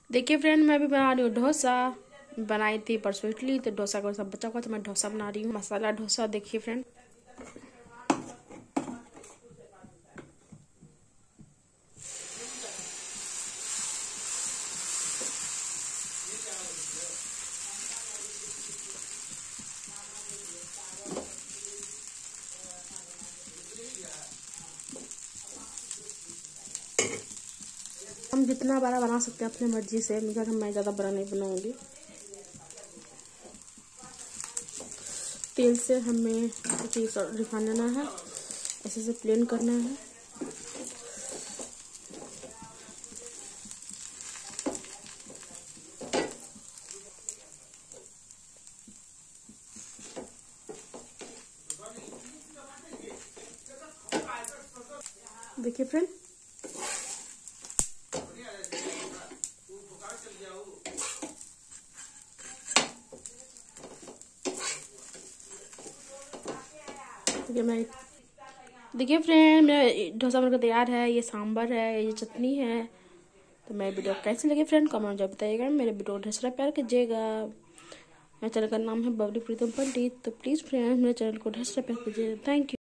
देखिए फ्रेंड, मैं भी बना रही हूँ डोसा। बनाई थी परसों इडली, तो डोसा का सब बचा हुआ, तो मैं डोसा बना रही हूँ, मसाला डोसा। देखिए फ्रेंड, हम जितना बड़ा बना सकते हैं अपनी मर्जी से, मगर मैं ज़्यादा बड़ा नहीं बनाऊंगी। तेल से हमें रिफाइन लेना है, ऐसे से प्लेन करना है। देखिए फ्रेंड, देखिए फ्रेंड, मेरा डोसा बनकर तैयार है। ये सांभर है, ये चटनी है। तो मेरे वीडियो कैसे लगे फ्रेंड, कमेंट जब बताइएगा। मेरे वीडियो को ढेर सारा प्यार कीजिएगा। मेरे चैनल का नाम है बबली प्रीतम पंडित। तो प्लीज़ फ्रेंड, मेरे चैनल को ढेर सारा प्यार कीजिए। Thank you.